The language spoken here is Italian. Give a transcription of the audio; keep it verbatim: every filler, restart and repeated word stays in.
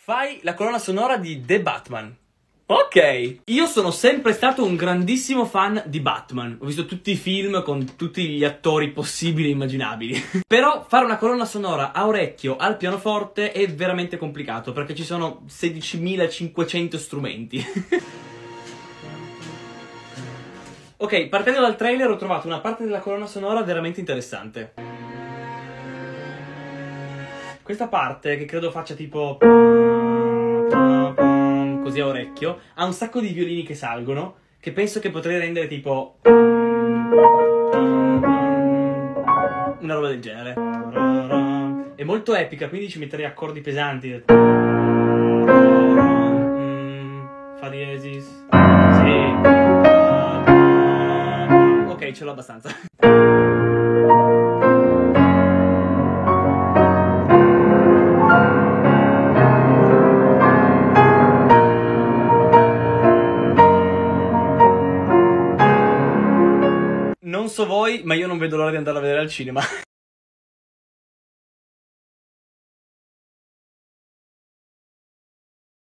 Fai la colonna sonora di The Batman. Ok. Io sono sempre stato un grandissimo fan di Batman. Ho visto tutti i film con tutti gli attori possibili e immaginabili. Però fare una colonna sonora a orecchio al pianoforte è veramente complicato, perché ci sono sedicimilacinquecento strumenti. Ok, partendo dal trailer ho trovato una parte della colonna sonora veramente interessante. Questa parte, che credo faccia tipo così a orecchio, ha un sacco di violini che salgono, che penso che potrei rendere tipo una roba del genere. È molto epica, quindi ci metterei accordi pesanti. Fa diesis. Sì. Ok, ce l'ho abbastanza. Non so voi, ma io non vedo l'ora di andare a vedere al cinema.